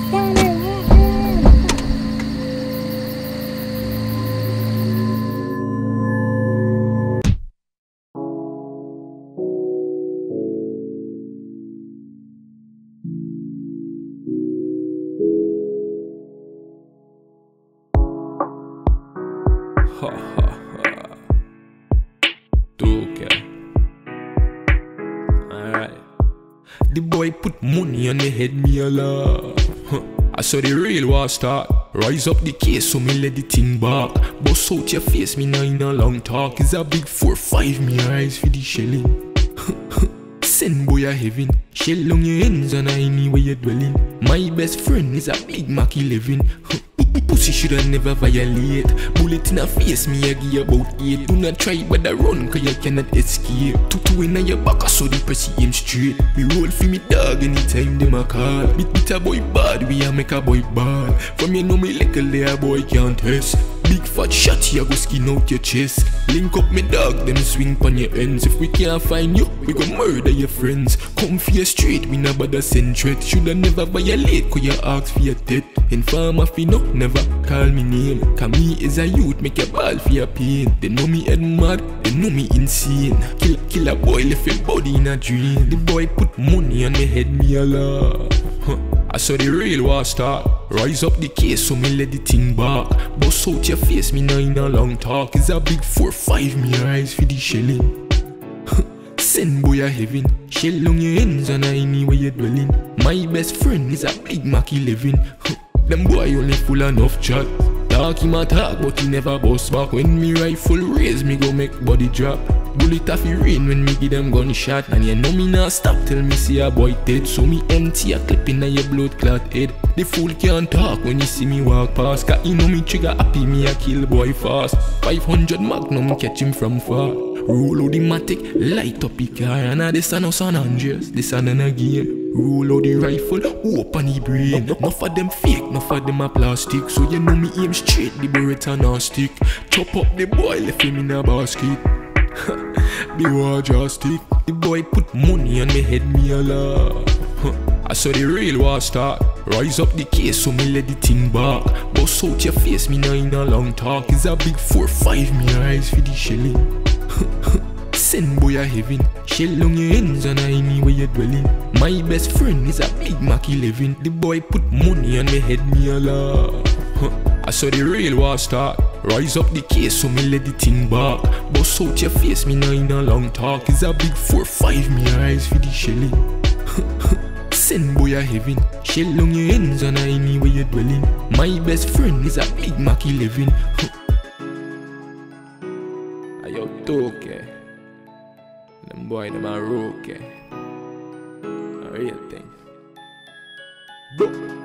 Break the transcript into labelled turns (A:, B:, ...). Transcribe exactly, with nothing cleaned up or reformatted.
A: Ha ha ha. two K. Alright. The boy put money on the head, me a laugh. Huh. I saw the real war start. Rise up the case, so me let the thing back. Bust out your face, me now in a long talk. It's a big four five, me eyes for the shelling. Send boy a heaven. Shell on your ends and I anywhere you're dwelling. My best friend is a Big Mac eleven. Pussy shoulda never violate. Bullet in a face, me a give you about eight. Do not try but I run, cause you cannot escape. Two two in your back, I saw the press aim straight. We roll for me dog anytime them a call. Beat beat a boy bad, we a make a boy bad. From you know me little there, boy can't test. Big fat shot, here go skin out your chest. Link up me dog, them swing pon your ends. If we can't find you, we go murder your friends. Come for your street, we no bother send threat. Shoulda never violate, cause you ask for your death. Informer fi no, never call me name. Cause me is a youth, make your ball for your pain. They know me head mad, they know me insane. Kill, kill a boy, left your body in a dream. The boy put money on me head, me a laugh. Huh. I saw the real war start. Rise up the case, so me let the thing back. Bust out your face, me now in a long talk. It's a big four five, me eyes for the shelling. Send boy a heaven. Shell on your ends and I anywhere you're dwelling. My best friend is a Big Mac eleven. Them boy only full enough chat. Talk him a talk, but he never bust back. When me rifle raise, me go make body drop. Bullet off your rain when me give them gunshot. And you know me not stop till me see a boy dead. So me empty a clip in your blood clot head. The fool can't talk when you see me walk past. Cause you know me trigger happy, me a kill boy fast. Five hundred magnum catch him from far. Roll out the matic, light up the car. And now this a no San Andreas, this a no game. Roll out the rifle, open the brain. Enough of them fake, enough of them a plastic. So you know me aim straight, the Beretta no stick. Chop up the boy, left him in a basket. The war just stick. The boy put money on me head, me a laugh. I saw the real war start. Rise up the case, so me let the thing back. Bust out your face, me now in a long talk. It's a big four five, me eyes for the shelling. Send boy a heaven. Shell on your ends and I anywhere you're dwelling. My best friend is a Big Mac eleven. The boy put money on me head, me a laugh. I saw the real war start. Rise up the case, so me let the thing back. Bust out your face, me now in a long talk. It's a big four five, me eyes for the shelling. Send boy a heaven. Shell on your ends and I anywhere you're dwelling. My best friend is a Big Mac eleven. Ayo toke. Them boy them a rookie. A real thing. Bro.